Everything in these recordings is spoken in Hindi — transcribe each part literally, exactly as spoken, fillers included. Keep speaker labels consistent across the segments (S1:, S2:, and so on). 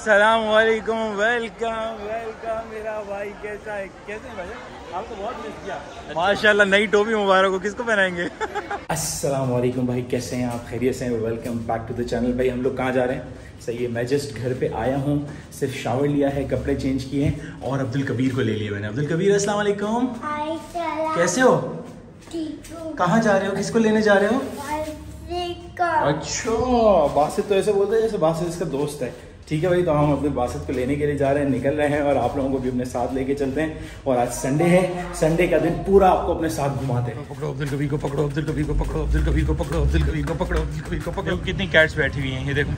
S1: अस्सलाम वालेकुम, वेलकम वेलकम। मेरा भाई कैसा है? कैसे हैं भाई? आपको बहुत मिस किया माशाल्लाह। नई टोपी मुबारक हो, किसको पहनाएंगे?
S2: अस्सलाम वालेकुम भाई, कैसे हैं आप? खैरियत से हैं? Welcome back to the channel. भाई हम लोग कहाँ जा रहे हैं? सही है, मैं जस्ट घर पे आया हूँ, सिर्फ शावर लिया है, कपड़े चेंज किए हैं और अब्दुल कबीर को ले लिया मैंने। अब्दुल कबीर अस्सलाम वालेकुम, कैसे हो?
S3: ठीक हूँ।
S2: कहाँ जा रहे हो? किसको लेने जा रहे हो? अच्छा, बासित तो ऐसे बोलते हैं जैसे बासित इसका दोस्त है। ठीक है भाई, तो हम अब्दुल बासित को लेने के लिए जा रहे हैं, निकल रहे हैं और आप लोगों को भी अपने साथ लेके चलते हैं। और आज संडे है, संडे का दिन पूरा आपको अपने साथ घुमाते हैं।
S1: पकड़ो अब्दुल कबीर को, पकड़ो अब्दुल कबीर को, पकड़ो अब्दुल कबीर को, पकड़ो अब्दुल कबीर को, पकड़ो अब्दुल कबीर को, पकड़ो। कितनी कैट्स बैठी हुई हैं, ये देखो।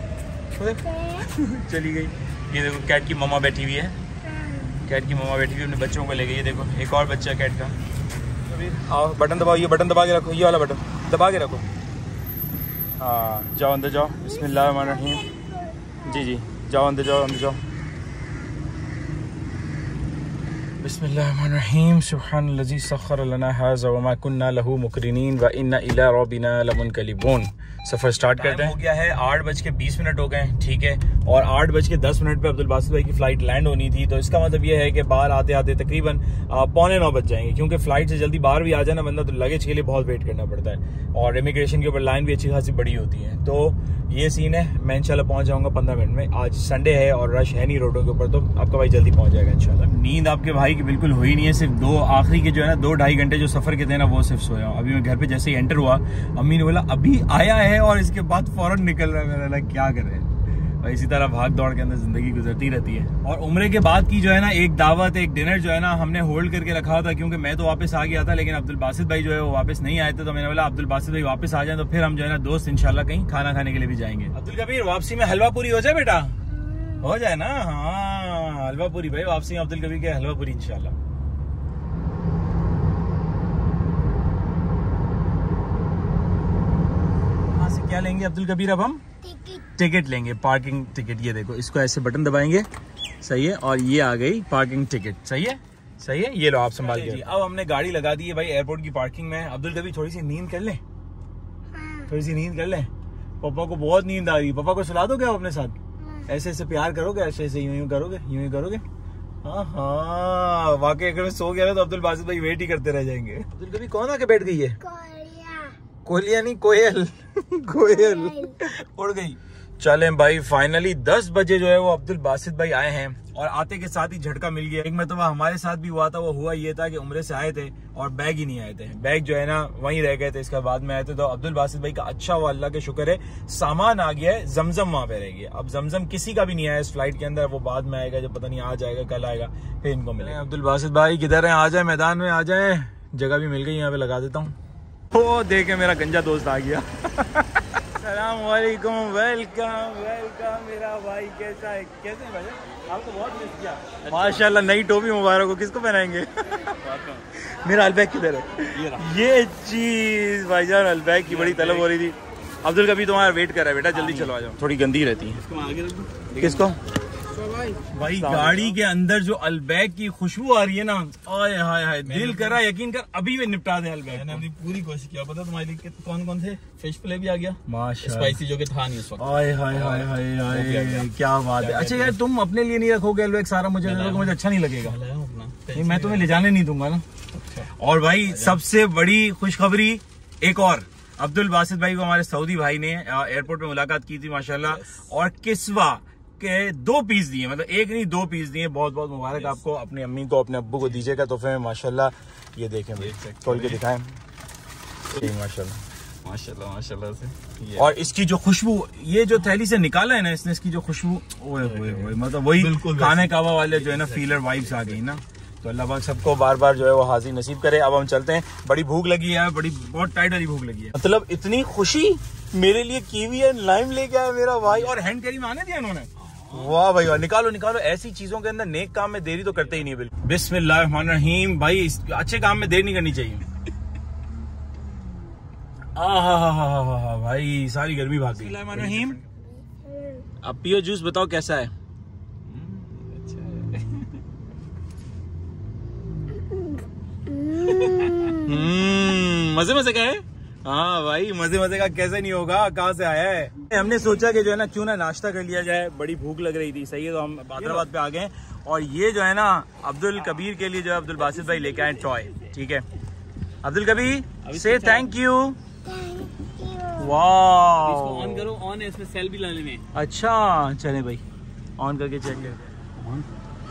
S1: चली गई। ये देखो कैट की मम्मा बैठी हुई है, कैट की मम्मा बैठी हुई अपने बच्चों को ले गई। ये देखो एक और बच्चा कैट का। आओ, बटन दबाओ, ये बटन दबा के रखो, ये वाला बटन दबा के रखो। हाँ जाओ अंदर जाओ, बिस्मिल्लाहिर्रहमानिर्रहीम। जी जी जाओ अंदर जाओ, अंदर जाओ। बिस्मिल्लाहिर्रहमानिर्रहीम। सुब्हानल्लज़ी सख़्ख़र लना हाज़ा वमा कुन्ना लहू मुक़रिनीन व इन्ना इला रब्बिना लमुनक़लिबून। सफ़र स्टार्ट करते हैं। हो गया है आठ बज के बीस मिनट हो गए हैं, ठीक है। और आठ बज के दस मिनट पे अब्दुल बासित भाई की फ़्लाइट लैंड होनी थी, तो इसका मतलब ये है कि बाहर आते आते तकरीबन पौने नौ बज जाएंगे, क्योंकि फ़्लाइट से जल्दी बाहर भी आ जाए ना बंदा, तो लगेज के लिए बहुत वेट करना पड़ता है और इमिग्रेशन के ऊपर लाइन भी अच्छी खासी बड़ी होती है। तो ये सीन है। मैं इंशाल्लाह पहुंच जाऊंगा पंद्रह मिनट में। आज संडे है और रश है नहीं रोडों के ऊपर, तो आपका भाई जल्दी पहुंच जाएगा इंशाल्लाह। नींद आपके भाई की बिल्कुल हुई नहीं है, सिर्फ दो आखिरी के जो है ना दो ढाई घंटे जो सफ़र के थे ना, वो सिर्फ सोया हूँ। अभी मैं घर पे जैसे ही एंटर हुआ, अम्मी ने बोला अभी आया है और इसके बाद फौरन निकल रहा है। मैंने बोला क्या कर रहे हैं भाई, इसी तरह भाग दौड़ के अंदर जिंदगी गुजरती रहती है। और उम्रे के बाद की जो है ना एक दावत, एक डिनर जो है ना, हमने होल्ड करके रखा था, क्योंकि मैं तो वापस आ गया था, लेकिन अब्दुल बासित भाई जो है वो वापस नहीं आए थे। तो मैंने बोला अब्दुल बासित भाई वापस आ जाए तो फिर हम जो है ना दोस्त इंशाल्लाह कहीं खाना खाने के लिए भी जाएंगे। अब्दुल कबीर वापसी में हलवा पूरी हो जाए बेटा, हो जाए ना? हाँ हलवा पूरी भाई, वापसी में अब्दुल कबीर के हलवा पूरी इंशाल्लाह। कहाँ से क्या लेंगे अब्दुल कबीर? अब हम टिकट लेंगे, पार्किंग टिकट। ये देखो, इसको ऐसे बटन दबाएंगे, सही है, और ये आ गई पार्किंग टिकट। सही है, सही है, ये लो आप संभाल के। अब हमने गाड़ी लगा दी है भाई एयरपोर्ट की पार्किंग में। अब्दुल कबीर थोड़ी सी नींद कर ले, थोड़ी सी नींद कर ले। पापा को बहुत नींद आ रही है, पापा को सुला दोगे आप अपने साथ? ऐसे ऐसे प्यार करोगे, ऐसे ऐसे यूं यूं करोगे, यूं यूं करोगे? हाँ हाँ, वाकई अगर मैं सो गया ना तो अब्दुल बासित भाई वेट ही करते रह जाएंगे। अब्दुल कबीर कौन आके बैठ गई है? कोयलिया नहीं, कोयल। कोयल उड़ गई। चलें भाई, फाइनली दस बजे जो है वो अब्दुल बासित भाई आए हैं और आते के साथ ही झटका मिल गया। एक मरतबा हमारे साथ भी हुआ था, वो हुआ ये था कि उम्रे से आए थे और बैग ही नहीं आए थे, बैग जो है ना वहीं रह गए थे, इसके बाद में आए थे। तो अब्दुल बासित भाई का अच्छा हुआ, अल्लाह के शुक्र है, सामान आ गया है, जमजम वहां पे रह गया। अब जमजम किसी का भी नहीं आया इस फ्लाइट के अंदर, वो बाद में आएगा, जब पता नहीं आज आएगा कल आएगा, फिर इनको मिलेगा। अब्दुल बासित भाई किधर है? आ जाए मैदान में, आ जाए। जगह भी मिल गई, यहाँ पे लगा देता हूँ। वो देखे मेरा गंजा दोस्त आ गया। अस्सलाम वालेकुम, वेलकम वेलकम। मेरा भाई कैसा है? कैसे हैं भाई? आपको बहुत मिस किया माशाल्लाह। नई टोपी मुबारक हो, किसको पहनाएंगे? मेरा अलबैग किधर है? ये चीज भाईजान अलबैग की बड़ी तलब हो रही थी। अब्दुल कबीर तुम्हारा वेट कर रहा है बेटा, जल्दी चलो आ जाओ। थोड़ी गंदी रहती है। किसको? भाई गाड़ी के अंदर जो अलबैग की खुशबू आ रही है ना, आय हाय हाय, दिल कर रहा है यकीन कर अभी भी निपटा दें अलबैग। मैंने अपनी पूरी कोशिश किया, पता तुम्हारे लिए कौन कौन थे? फिश फिले भी आ गया माशाल्लाह, स्पाइसी जो कि था नहीं उस वक्त। आय हाय हाय हाय हाय, क्या बात है। अच्छा यार, तुम अपने लिए नहीं रखोगे अलबैग सारा? मुझे मुझे अच्छा नहीं लगेगा, नहीं मैं तुम्हें ले जाने नहीं दूंगा ना। और भाई सबसे बड़ी खुशखबरी एक और, अब्दुल बासित भाई को हमारे सऊदी भाई ने एयरपोर्ट में मुलाकात की थी माशाल्लाह, और किस्वा के दो पीस दिए, मतलब एक नहीं दो पीस दिए। बहुत बहुत मुबारक आपको, अपनी अम्मी को अपने अब्बू को दीजिएगा तोहफे में माशाल्लाह। ये देखें भाई, खोल के दिखाएं। माशाल्लाह माशाल्लाह माशाल्लाह से। और इसकी जो खुशबू, ये जो थैली से निकाला है ना इसने, इसकी जो खुशबू, ओए ओए ओए, मतलब वही खाने कावा वाले जो है ना फीलर वाइब्स आ गई ना। तो अल्लाह पाक सबको बार बार जो है वो हाजिर नसीब करे। अब हम चलते हैं, बड़ी भूख लगी है, बड़ी बहुत टाइट वाली भूख लगी है। मतलब इतनी खुशी मेरे लिए कीवी एंड लाइम लेके आया मेरा भाई, और हैंड कैरी में आने दिया इन्होंने। वाह भाई वाह, निकालो निकालो। ऐसी चीजों के अंदर नेक काम में देरी तो करते ही नहीं बिल्कुल। बिस्मिल्लाहिर्रहमानिर्रहीम। भाई इस अच्छे काम में देर नहीं करनी चाहिए। आहा भाई सारी गर्मी भाग गई। बिस्मिल्लाहिर्रहमानिर्रहीम। अब पियो जूस, बताओ कैसा है? हम्म, मजे मजे का है। हाँ भाई, मजे मजे का कैसे नहीं होगा, कहाँ से आया है। हमने सोचा कि जो है ना क्यों ना नाश्ता कर लिया जाए, बड़ी भूख लग रही थी। सही है, तो हम हैदराबाद पे आ गए और ये जो है ना अब्दुल कबीर के लिए जो है अब्दुल बासित भाई लेके आए टॉय। ठीक है अब्दुल कबीर, से थैंक यू। वाह,
S2: इसको ऑन करो, ऑन है, इसमें सेल भी लाने में।
S1: अच्छा चले भाई, ऑन करके चेक करके।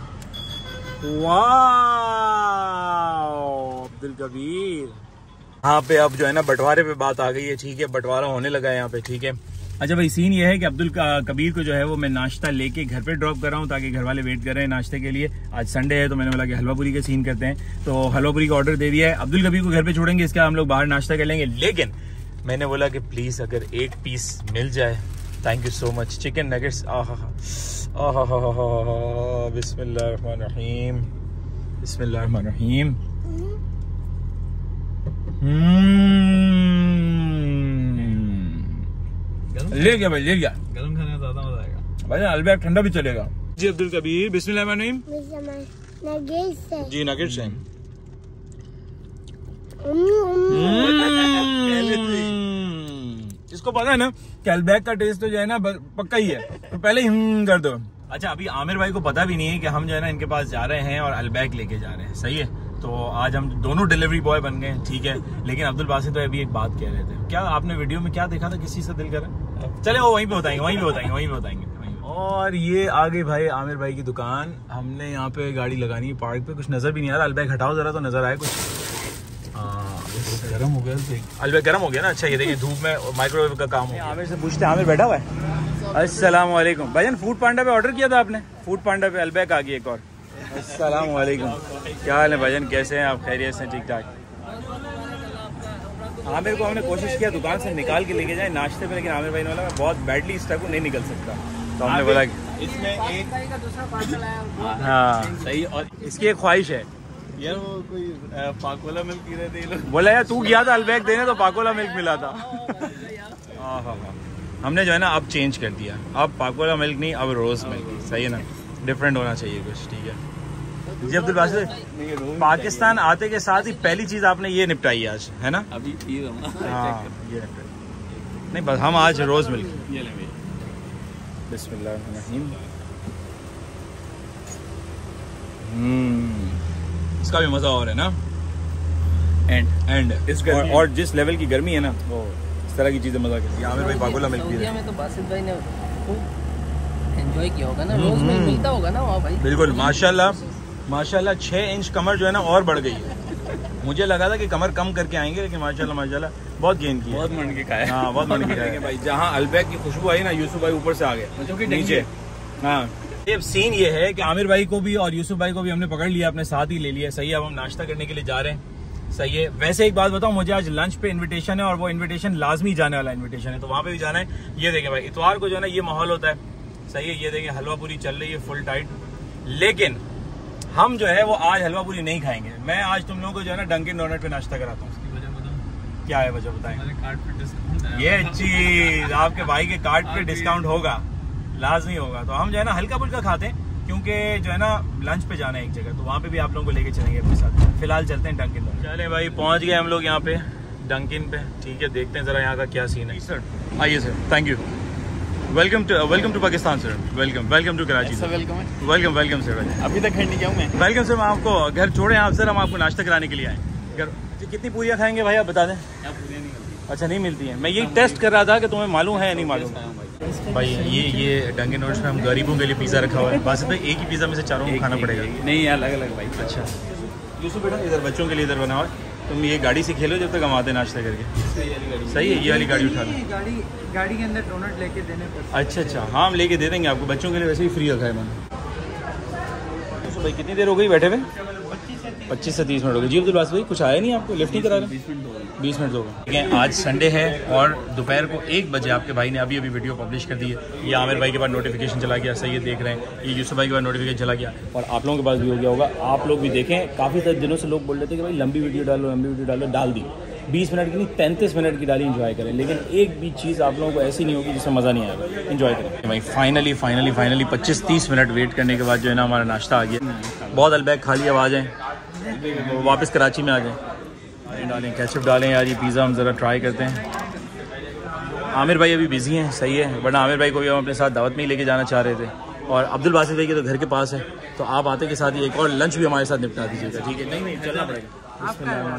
S1: वाह अब्दुल कबीर। यहाँ पे अब जो है ना बंटवारे पे बात आ गई है। ठीक है, बंटवारा होने लगा है यहाँ पे। ठीक है, अच्छा भाई, सीन ये है कि अब्दुल कबीर को जो है वो मैं नाश्ता लेके घर पे ड्रॉप कर रहा हूँ ताकि घर वाले वेट कर रहे हैं नाश्ते के लिए। आज संडे है तो मैंने बोला कि हलवा पूरी का सीन करते हैं, तो हलवा पूरी का ऑर्डर दे दिया है। अब्दुल कबीर को घर पे छोड़ेंगे, इसके हम लोग बाहर नाश्ता कर लेंगे। लेकिन मैंने बोला कि प्लीज अगर एक पीस मिल जाए, thank you so much. Chicken nuggets, आहा आहा बिस्मिल्लाहिर्रहमानिर्रहीम, बिस्मिल्लाहिर्रहमानिर्रहीम। ले गया भाई, ले गया।
S2: गरम खाने में ज्यादा मजा आएगा
S1: भाई, अलबैग ठंडा भी चलेगा जी। अब्दुल कबीर, बिस्मिल्लाहिर्रहमानिर्रहीम। जी नगेट्स हैं। इसको पता है ना कि अलबैग का टेस्ट तो जो है ना पक्का ही है, तो पहले ही हम कर दो। अच्छा, अभी आमिर भाई को पता भी नहीं है कि हम जो है ना इनके पास जा रहे हैं और अलबैग लेके जा रहे हैं। सही है, तो आज हम दोनों डिलीवरी बॉय बन गए। ठीक है, लेकिन अब्दुल बासित भाई अभी एक बात कह रहे थे। क्या आपने वीडियो में क्या देखा था, किस चीज से दिल करा? चले वो वहीं पे बताएंगे, वहीं पे बताएंगे, वहीं पे बताएंगे। और ये आ गई भाई आमिर भाई की दुकान। हमने यहाँ पे गाड़ी लगानी है पार्क पे, कुछ नजर भी नहीं आ रहा। अलबैग हटाओ जरा तो नजर आए कुछ।
S2: गरम हो गया,
S1: अलबैग गर्म हो गया ना। अच्छा, ये देखिए धूप में माइक्रोवेव का काम है। आमिर से पूछते हैं, आमिर बैठा हुआ है। अस्सलाम वालेकुम भाईजान, फूड पांडा पे ऑर्डर किया था आपने? फूड पांडा पे अलबैग आ गई एक और। अस्सलाम वालेकुम, क्या हाल है भाईजान, कैसे हैं आप? खैरियत से? ठीक ठाक। आमिर को हमने कोशिश किया दुकान से निकाल के लेके जाए नाश्ते पे, लेकिन आमिर भाई ने बोला मैं बहुत बैडली स्टक हूँ, नहीं निकल सकता। तो हमने बोला
S2: इसमें एक
S1: हाँ
S2: सही, और
S1: इसकी एक ख्वाहिश है
S2: यार, वो कोई पाकोला मिल्क पी रहे थे ये लोग।
S1: बोला यार तू गया था अलबैग देने तो पाकोला मिल्क मिला था। हाँ हाँ हाँ, हमने जो है ना अब चेंज कर दिया, अब पाकोला मिल्क नहीं, अब रोज मिल्क। सही है ना, डिफरेंट होना चाहिए कुछ। ठीक है जी अब्दुल बासित, पाकिस्तान आते के साथ ही पहली चीज आपने ये निपटाई आज, है ना?
S2: अभी पी रहा हूँ।
S1: हाँ ये निपटाई नहीं, बस हम आज रोज मिल्क।
S2: ये ले भाई,
S1: बिस्मिल्लाहिर्रहमानिर्रहीम। हम्म, इसका भी मजा और है ना। एंड एंड इस और, और जिस लेवल की गर्मी है ना, वो इस तरह की चीजें मजा करती है। आमिर भाई पाकोला मिल्क पी रहे हैं।
S3: तो बासित भाई ने एंजॉय किया होगा ना, रोज मिल्क मिलता होगा ना वहाँ भाई।
S1: बिल्कुल, माशाल्लाह माशाल्लाह। छह इंच कमर जो है ना और बढ़ गई है। मुझे लगा था कि कमर कम करके आएंगे, लेकिन माशाल्लाह माशाल्लाह बहुत गेन किया,
S2: बहुत मन के खाया।
S1: हाँ बहुत मन के खाया भाई। जहाँ अलबैग की खुशबू आई ना, यूसुफ भाई ऊपर से आ गए नीचे। हाँ, ये सीन ये है कि आमिर भाई को भी और यूसुफ भाई को भी हमने पकड़ लिया, अपने साथ ही ले लिया। सही है, अब हम नाश्ता करने के लिए जा रहे हैं। सही है, वैसे एक बात बताऊं, मुझे आज लंच पे इनविटेशन है और वो इनविटेशन लाजमी जाने वाला इनविटेशन है, तो वहाँ पे भी जाना है। ये देखें भाई, इतवार को जो है ना ये माहौल होता है। सही है, ये देखें हलवा पूरी चल रही है फुल टाइट। लेकिन हम जो है वो आज हलवा पूरी नहीं खाएंगे। मैं आज तुम लोगों को जो है ना डंकिन डोनट पे नाश्ता कराता हूँ। क्या है वजह बताएं?
S2: कार्ड पे डिस्काउंट,
S1: ये चीज आपके भाई के कार्ड पे डिस्काउंट होगा, लाजमी होगा। तो हम जो है ना हल्का फुल्का खाते हैं, क्योंकि जो है ना लंच पे जाना है एक जगह, तो वहाँ पे भी आप लोगों को लेके चलेंगे अपने साथ। फिलहाल चलते हैं डंकिन डोनट। चले भाई, पहुंच गए हम लोग यहाँ पे डंकिन पे। ठीक है, देखते हैं जरा यहाँ का क्या सीन है। सर आइए sir, thank you. Welcome to welcome to Pakistan sir. Welcome welcome to Karachi sir.
S2: Welcome है,
S1: वेलकम वेलकम सर।
S2: अभी तक खैर नहीं गया हूँ मैं।
S1: वेलकम सर, मैं आपको घर छोड़े आप सर, हम आपको नाश्ता कराने के लिए आए। घर कितनी पूरियाँ खाएंगे भाई आप बता दें? अच्छा नहीं मिलती है, मैं यही टेस्ट कर रहा था कि तुम्हें मालूम है या नहीं मालूम। भाई ये ये डंकिन डोनट्स में हम गरीबों के लिए पिज़्ज़ा रखा हुआ है। बासित भाई एक ही पिज़्ज़ा में से चारों को खाना पड़ेगा?
S2: नहीं, अलग अलग भाई।
S1: अच्छा यूसुफ बेटा, इधर बच्चों के लिए इधर बना हुआ है, तुम ये गाड़ी से खेलो जब तक हम आते नाश्ता करके। सही है, ये वाली गाड़ी उठा लो।
S3: गाड़ी गाड़ी के अंदर डोनट लेके देने पड़ते।
S1: अच्छा अच्छा, हाँ हम लेके दे देंगे आपको, बच्चों के लिए वैसे ही फ्री रखा है मैंने। यूसुफ भाई कितनी देर हो गई बैठे हुए? पच्चीस से तीस मिनट हो गए जी। अब्दुल बासित भाई कुछ आया नहीं आपको, लिफ्ट नहीं करा रहे? बीस मिनट हो गए। ठीक है, आज संडे है और दोपहर को एक बजे आपके भाई ने अभी अभी वीडियो पब्लिश कर दी है। ये आमिर भाई के बाद नोटिफिकेशन चला गया, सही है देख रहे हैं। ये यूसुफ भाई के बाद नोटिफिकेशन चला गया और आप लोगों के पास भी हो गया होगा। आप लोग भी देखें, काफ़ी सारे दिनों से लोग बोल रहे थे कि भाई लंबी वीडियो डालो, लंबी वीडियो डालो, डाल दी। बीस मिनट की नहीं, पैंतीस मिनट की डाली, इंजॉय करें। लेकिन एक भी चीज़ आप लोगों को ऐसी नहीं होगी जिससे मज़ा नहीं आएगा, इंजॉय करें भाई। फाइनली फाइनली फाइनली पच्चीस तीस मिनट वेट करने के बाद जो है ना हमारा नाश्ता आ गया। बहुत अलबैग खा लिया, अब आ जाएँ वापस कराची में आ जाएँ। डालें केचप डालें यार, ये पिज़्ज़ा हम ज़रा ट्राई करते हैं। आमिर भाई अभी बिज़ी हैं, सही है, वरना आमिर भाई को भी हम अपने साथ दावत में ही लेके जाना चाह रहे थे। और अब्दुल बासित भाई के तो घर के पास है, तो आप आते के साथ ही एक और लंच भी हमारे साथ निपटा दीजिएगा, ठीक है? नहीं नहीं चलना पड़ेगा।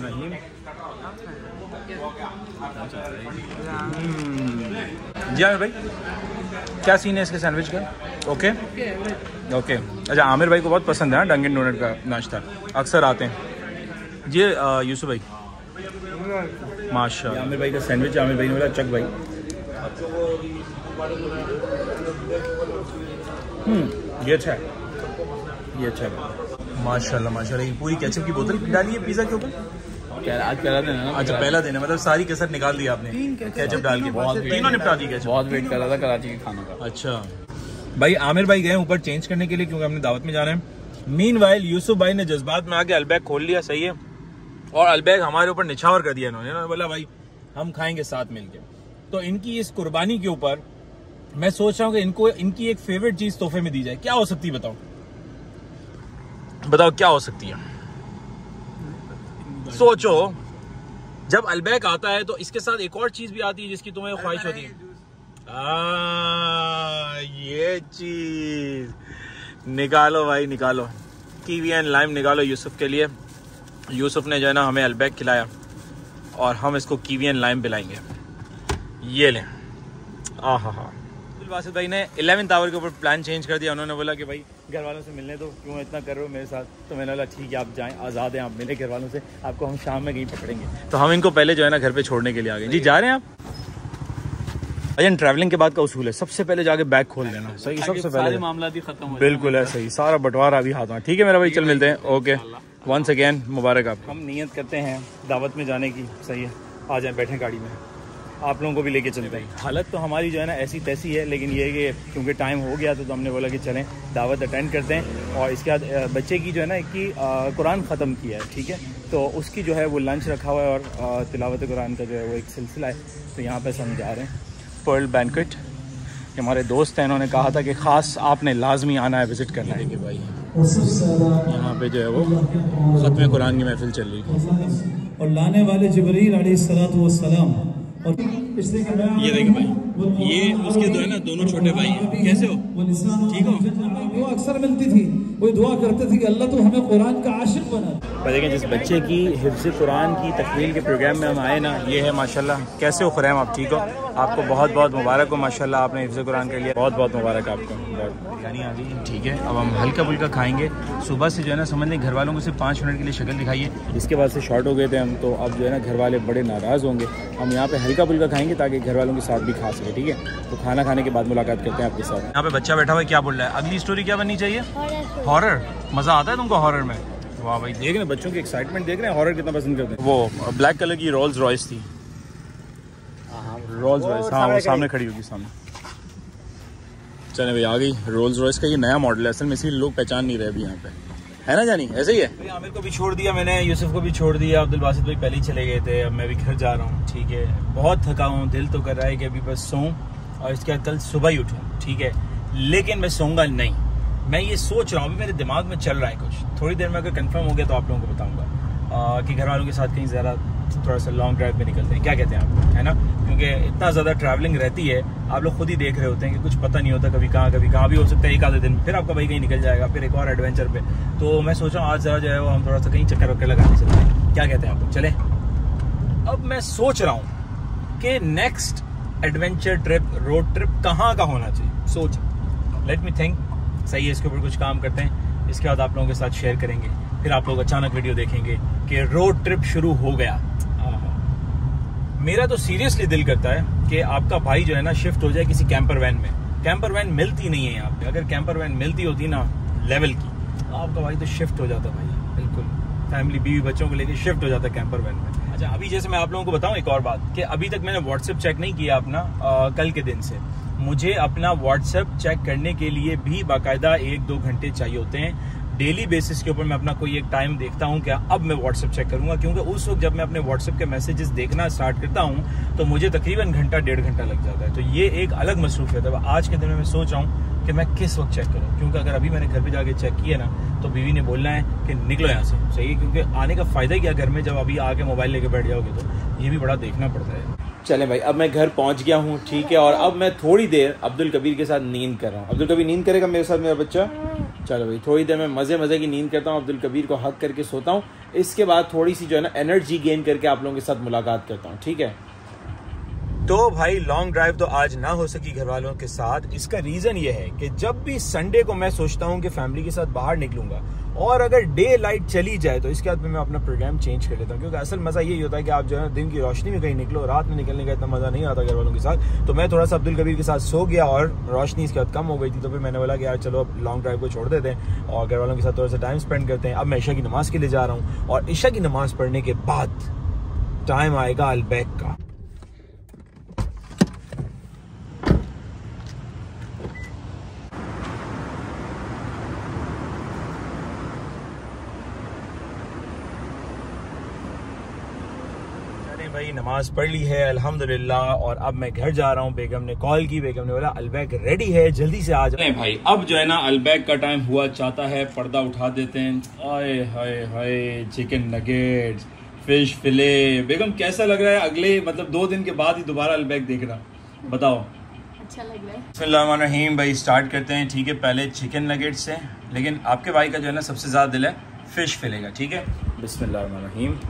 S1: जी आमिर भाई, क्या सीन है इसके सैंडविच का? Okay okay. अच्छा, आमिर भाई को बहुत पसंद है डंकिन डोनट का नाश्ता, अक्सर आते हैं। जी यूसुफ भाई, माशाल्लाह। आमिर भाई का सैंडविच, आमिर भाई ने बोला चक भाई। हम्म ये अच्छा है, ये अच्छा है माशाल्लाह माशाल्लाह। ये पूरी केचप की बोतल डाली है पिज़्ज़ा के ऊपर?
S3: आज पहला दिन है ना?
S1: अच्छा पहला दिन है, मतलब सारी कसर निकाल दी आपने केचप डाल के? बहुत तीनों निपटा दी केचप?
S3: बहुत वेट कर रहा था कराची के खाने का।
S1: अच्छा भाई, आमिर भाई गए ऊपर चेंज करने के लिए क्योंकि हमने दावत में जाना है। मीनवाइल यूसुफ भाई ने जज्बात में आके अलबैग खोल लिया, सही है, और अलबैग हमारे ऊपर निछावर कर दिया इन्होंने। इन्होंने बोला भाई हम खाएंगे साथ मिलके। तो इनकी इस कुर्बानी के ऊपर मैं सोच रहा हूँ कि इनको इनकी एक फेवरेट चीज तोहफे में दी जाए। क्या हो सकती है बताओ, बताओ क्या हो सकती है? सोचो, जब अलबैग आता है तो इसके साथ एक और चीज भी आती है जिसकी तुम्हें ख्वाहिश होती है। आ, ये चीज निकालो भाई निकालो, कीवी एंड लाइम निकालो यूसुफ के लिए। यूसुफ ने जो है ना हमें अलबैग खिलाया और हम इसको कीवी एंड लाइम पिलाएंगे। ये लें। आ हा हा। अब्दुल बासित भाई ने इलेवेंथ आवर के ऊपर प्लान चेंज कर दिया। उन्होंने बोला कि भाई घर वालों से मिलने दो, क्यों इतना कर रहे हो मेरे साथ? तो मैंने बोला ठीक है आप जाएं, आज़ाद हैं आप, मिले घर वालों से, आपको हम शाम में कहीं पकड़ेंगे। तो हम इनको पहले जो है ना घर पे छोड़ने के लिए आ गए। जी जा रहे हैं आप? अजन ट्रैवलिंग के बाद का उसूल है सबसे पहले जाके बैग खोल लेना, सही, सबसे पहले मामला भी खत्म हो। बिल्कुल है, सही, सारा बंटवारा अभी हाथ में। ठीक है मेरा भाई, चल मिलते हैं। ओके, वंस अगेन मुबारक आपको। हम नियत करते हैं दावत में जाने की, सही है, आ जाए बैठे गाड़ी में, आप लोगों को भी लेके चलते हैं। हालत तो हमारी जो है ना ऐसी तैसी है, लेकिन ये है कि क्योंकि टाइम हो गया तो हमने बोला कि चलें दावत अटेंड करते हैं। और इसके बाद बच्चे की जो है ना कि कुरान ख़त्म किया है, ठीक है, तो उसकी जो है वो लंच रखा हुआ है और तिलावत कुरान का जो है वो एक सिलसिला है। तो यहाँ पर हम जा रहे हैं पर्ल बैंक्वेट। हमारे दोस्त हैं, इन्होंने कहा था कि ख़ास आपने लाजमी आना है, विज़िट करना है। कि भाई यहाँ पे जो है वो ख़त्म कुरान की महफिल चल रही है
S4: और लाने वाले जिब्रील अलैहिस्सलातु वस्सलाम। और
S1: ये देखें भाई, ये उसके जो है ना दोनों छोटे भाई हैं। कैसे हो? ठीक हो?
S4: दुआ अक्सर मिलती थी, वो दुआ करते थे कि अल्लाह तो हमें कुरान का आशिक बना।
S1: पर देखें जिस बच्चे की हिफ्ज़ कुरान की तकमील के प्रोग्राम में हम आए ना, ये है माशाल्लाह। कैसे हो खुरैम, आप ठीक हो? आपको बहुत बहुत मुबारक हो माशाल्लाह, आपने हिफ्ज़ कुरान के लिए बहुत बहुत मुबारक आपको। यानी आ गई, ठीक है, अब हम हल्का फुल्का खाएंगे। सुबह से जो है ना समझ लें घर वालों को सिर्फ पाँच मिनट के लिए शक्ल दिखाइए, इसके बाद से शॉर्ट हो गए थे हम, तो अब जो है ना घर वाले बड़े नाराज़ होंगे। हम यहाँ पे हल्का फुल्का खाएंगे ताकि घर वालों के साथ भी खा सके, ठीक है? तो खाना खाने के बाद मुलाकात करते हैं आपके साथ। यहाँ पे बच्चा बैठा हुआ है, क्या बोल रहा है? अगली स्टोरी क्या बननी चाहिए? हॉरर। मज़ा आता है तुमको हॉरर में? वाह भाई, देख रहे हैं बच्चों की एक्साइटमेंट, देख रहे हैं हॉरर कितना पसंद करते हैं। वो ब्लैक कलर की रोल्स रॉयस थी, रोल्स रॉयस, हाँ वो सामने खड़ी होगी सामने। चले भाई, आ गई रोल्स रॉयस का ये नया मॉडल है, असल में इसीलिए लोग पहचान नहीं रहे अभी यहाँ पे, है ना जानी? ऐसे ही है भाई। आमिर को भी छोड़ दिया मैंने, यूसुफ को भी छोड़ दिया, अब्दुल बासित भाई पहले ही चले गए थे, अब मैं भी घर जा रहा हूँ, ठीक है? बहुत थका हूँ, दिल तो कर रहा है कि अभी बस सोऊं और इसके बाद कल सुबह ही उठूँ, ठीक है? लेकिन मैं सोऊंगा नहीं, मैं ये सोच रहा हूँ, अभी मेरे दिमाग में चल रहा है कुछ। थोड़ी देर में अगर कंफर्म हो गया तो आप लोगों को बताऊंगा कि घर वालों के साथ कहीं ज़्यादा थोड़ा सा लॉन्ग ड्राइव में निकलते हैं, क्या कहते हैं आप, है ना? क्योंकि इतना ज़्यादा ट्रैवलिंग रहती है, आप लोग खुद ही देख रहे होते हैं कि कुछ पता नहीं होता, कभी कहाँ कभी कहाँ भी हो सकता है। एक आधे दिन फिर आपका भाई कहीं निकल जाएगा, फिर एक और एडवेंचर पे। तो मैं सोच रहा हूँ आज ज़रा जो है वो हम थोड़ा सा कहीं चक्कर वक्कर लगाने चलते हैं, क्या कहते हैं आप? चले। अब मैं सोच रहा हूँ कि next adventure trip, road trip कहाँ का होना चाहिए। सोच, लेट मी थिंक, सही है, इसके ऊपर कुछ काम करते हैं, इसके बाद आप लोगों के साथ शेयर करेंगे। फिर आप लोग अचानक वीडियो देखेंगे कि रोड ट्रिप शुरू हो गया। मेरा तो सीरियसली दिल करता है कि आपका भाई जो है ना शिफ्ट हो जाए किसी कैंपर वैन में। कैंपर वैन मिलती नहीं है यहाँ पे, अगर कैंपर वैन मिलती होती ना लेवल की, तो आपका भाई तो शिफ्ट हो जाता भाई, बिल्कुल फैमिली बीवी बच्चों को लेकर शिफ्ट हो जाता कैंपर वैन में। अच्छा, अभी जैसे मैं आप लोगों को बताऊं एक और बात कि अभी तक मैंने व्हाट्सएप चेक नहीं किया अपना, आ, कल के दिन से मुझे अपना व्हाट्सएप चेक करने के लिए भी बाकायदा एक दो घंटे चाहिए होते हैं। डेली बेसिस के ऊपर मैं अपना कोई एक टाइम देखता हूं कि अब मैं व्हाट्सएप चेक करूंगा, क्योंकि उस वक्त जब मैं अपने व्हाट्सएप के मैसेजेस देखना स्टार्ट करता हूं तो मुझे तकरीबन घंटा डेढ़ घंटा लग जाता है। तो ये एक अलग मसरूफियत है। आज के दिन में मैं सोच रहा हूं कि मैं किस वक्त चेक करूँ, क्योंकि अगर अभी मैंने घर पे जाके चेक किया ना तो बीवी ने बोलना है कि निकलो यहाँ से, सही है, क्योंकि आने का फ़ायदा क्या घर में, जब अभी आके मोबाइल लेके बैठ जाओगे तो ये भी बड़ा देखना पड़ता है।
S2: चले भाई, अब मैं घर पहुंच गया हूँ, ठीक है, और अब मैं थोड़ी देर अब्दुल कबीर के साथ नींद कर रहा हूँ। अब्दुल कबीर नींद करेगा मेरे साथ मेरा बच्चा। चलो भाई, थोड़ी देर में मज़े मज़े की नींद करता हूँ, अब्दुल कबीर को हक करके सोता हूँ। इसके बाद थोड़ी सी जो है ना एनर्जी गेन करके आप लोगों के साथ मुलाकात करता हूँ, ठीक है।
S1: तो भाई लॉन्ग ड्राइव तो आज ना हो सकी घर वालों के साथ। इसका रीज़न ये है कि जब भी संडे को मैं सोचता हूँ कि फैमिली के साथ बाहर निकलूंगा और अगर डे लाइट चली जाए तो इसके बाद मैं अपना प्रोग्राम चेंज कर लेता हूँ, क्योंकि असल मज़ा यही होता है कि आप जो है दिन की रोशनी में कहीं निकलो, रात में निकलने का इतना मज़ा नहीं आता घर वालों के साथ। तो मैं थोड़ा सा अब्दुल कबीर के साथ सो गया और रोशनी इसके बाद कम हो गई थी, तो फिर मैंने बोला कि यार चलो अब लॉन्ग ड्राइव को छोड़ देते हैं और घर वालों के साथ थोड़ा सा टाइम स्पेंड करते हैं। अब मैं ईशा की नमाज़ के लिए जा रहा हूँ और ईशा की नमाज़ पढ़ने के बाद टाइम आएगा अलबैक का। भाई नमाज पढ़ ली है अल्हम्दुलिल्लाह, और अब मैं घर जा रहा हूँ। बेगम ने कॉल की, बेगम ने बोला अलबैक रेडी है, जल्दी से आ जाए।
S2: भाई अब जो है ना अलबैक का टाइम हुआ चाहता है, पर्दा उठा देते हैं। आए हाय हाय, चिकन नगेट्स, फिश फिले। बेगम कैसा लग रहा है अगले मतलब दो दिन के बाद ही दोबारा अलबैक देखना, बताओ।
S3: अच्छा लग रहा है।
S1: बिस्मिल्लाहिर्रहमानिर्रहीम भाई, स्टार्ट करते हैं, ठीक है। पहले चिकन नगेट्स से, लेकिन आपके भाई का जो है ना सबसे ज्यादा दिल है फिश फिले का, ठीक है। बिस्मिल्लाहिर्रहमानिर्रहीम।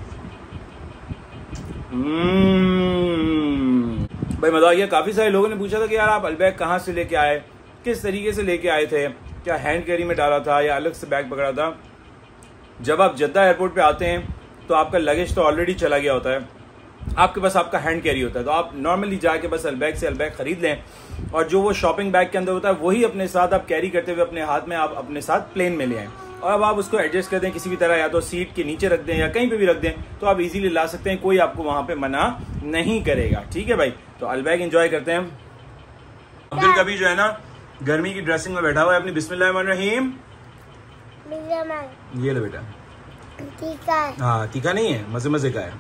S1: भाई मजा आ गया। काफी सारे लोगों ने पूछा था कि यार आप अलबैक कहाँ से लेके आए, किस तरीके से लेके आए थे, क्या हैंड कैरी में डाला था या अलग से बैग पकड़ा था। जब आप जद्दा एयरपोर्ट पे आते हैं तो आपका लगेज तो ऑलरेडी चला गया होता है, आपके पास आपका हैंड कैरी होता है, तो आप नॉर्मली जाके बस अलबैक से अलबैक खरीद लें और जो वो शॉपिंग बैग के अंदर होता है वही अपने साथ आप कैरी करते हुए अपने हाथ में आप अपने साथ प्लेन में ले आएं। और अब आप उसको एडजस्ट कर दें किसी भी तरह, या तो सीट के नीचे रख दें या कहीं पे भी रख दें, तो आप इजीली ला सकते हैं, कोई आपको वहां पे मना नहीं करेगा, ठीक है भाई। तो अलबैक एंजॉय करते हैं। अब्दुल कबीर जो है ना गर्मी की ड्रेसिंग में बैठा हुआ है अपनी। बिस्मिल्लाहिर्रहमानिर्रहीम। ये लो बेटा,
S5: तीखा है।
S1: हाँ तीखा नहीं है, मजे मजे का है।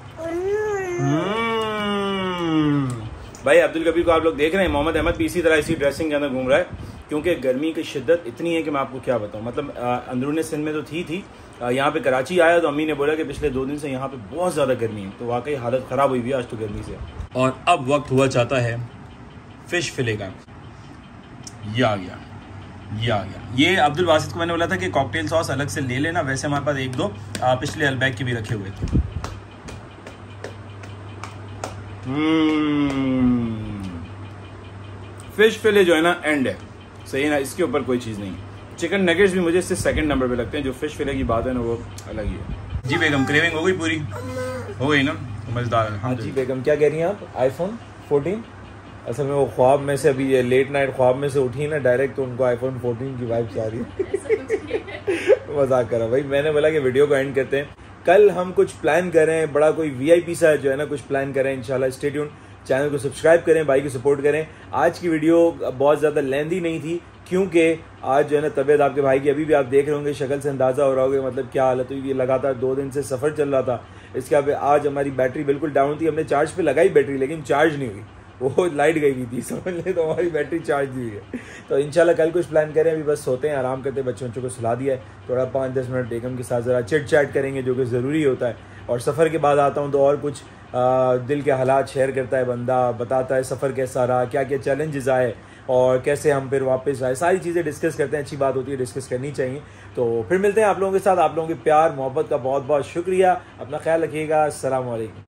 S1: भाई अब्दुल कबीर को आप लोग देख रहे हैं, मोहम्मद अहमद भी इसी तरह इसी ड्रेसिंग के अंदर घूम रहा है, क्योंकि गर्मी की शिद्दत इतनी है कि मैं आपको क्या बताऊं। मतलब अंदरूनी सिंध में तो थी थी यहाँ पे कराची आया तो अम्मी ने बोला कि पिछले दो दिन से यहाँ पे बहुत ज़्यादा गर्मी है, तो वाकई हालत ख़राब हुई हुई है आज तो गर्मी से। और अब वक्त हुआ चाहता है फिश फिले का। ये आ गया, ये आ गया। ये अब्दुल वासिद को मैंने बोला था कि कॉकटेल सॉस अलग से ले लेना, वैसे हमारे पास एक दो पिछले अलबैक के भी रखे हुए थे। फिश फिले जो है ना एंड है, सही है ना, इसके ऊपर कोई चीज़ नहीं। चिकन नगेट्स भी मुझे इससे सेकंड नंबर पे लगते हैं, जो फिश फिले की बात है ना वो अलग ही है। जी बेगम, क्रेविंग हो गई पूरी? हो गई ना, मजेदार है। हाँ जी बेगम, क्या कह रही हैं आप? IPhone fourteen? असल में वो ख्वाब में से अभी ये लेट नाइट ख्वाब में से उठी ना डायरेक्ट, तो उनको आईफोन फोर्टीन की वाइब्स आ रही है। मजाक करा भाई, मैंने बोला कि वीडियो को एंड करते हैं। कल हम कुछ प्लान कर रहे हैं, बड़ा कोई वीआईपी सा जो है ना कुछ प्लान कर रहे हैं इंशाल्लाह। स्टे ट्यून, चैनल को सब्सक्राइब करें, भाई को सपोर्ट करें। आज की वीडियो बहुत ज़्यादा लेंदी नहीं थी, क्योंकि आज जो है ना तबीयत आपके भाई की अभी भी आप देख रहे होंगे, शक्ल से अंदाज़ा हो रहा होगा मतलब क्या हालत हुई। ये लगातार दो दिन से सफ़र चल रहा था। इसके बाद आज हमारी बैटरी बिल्कुल डाउन थी, हमने चार्ज पे लगाई बैटरी लेकिन चार्ज नहीं हुई, वो लाइट गई हुई थी, समझ ले, तो हमारी बैटरी चार्ज नहीं हुई है। तो इंशाल्लाह कल कुछ प्लान करें। अभी बस सोते हैं, आराम करते हैं, बच्चों बच्चों को सुला दिया है, थोड़ा पाँच दस मिनट बेगम के साथ ज़रा चिट चैट करेंगे जो कि ज़रूरी होता है। और सफ़र के बाद आता हूँ तो और कुछ आ, दिल के हालात शेयर करता है बंदा, बताता है सफ़र कैसा रहा, क्या क्या चैलेंजेस आए और कैसे हम फिर वापस आए, सारी चीज़ें डिस्कस करते हैं। अच्छी बात होती है, डिस्कस करनी चाहिए। तो फिर मिलते हैं आप लोगों के साथ। आप लोगों के प्यार मोहब्बत का बहुत बहुत शुक्रिया। अपना ख्याल रखिएगा। अस्सलाम वालेकुम।